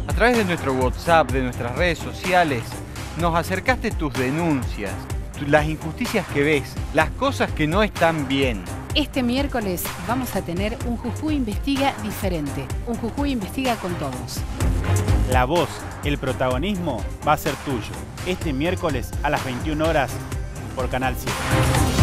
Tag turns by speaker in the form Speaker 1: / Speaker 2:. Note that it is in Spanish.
Speaker 1: A través de nuestro WhatsApp, de nuestras redes sociales, nos acercaste tus denuncias, las injusticias que ves, las cosas que no están bien.
Speaker 2: Este miércoles vamos a tener un Jujuy Investiga diferente. Un Jujuy Investiga con todos.
Speaker 3: La voz, el protagonismo va a ser tuyo. Este miércoles a las 21 horas por Canal 7.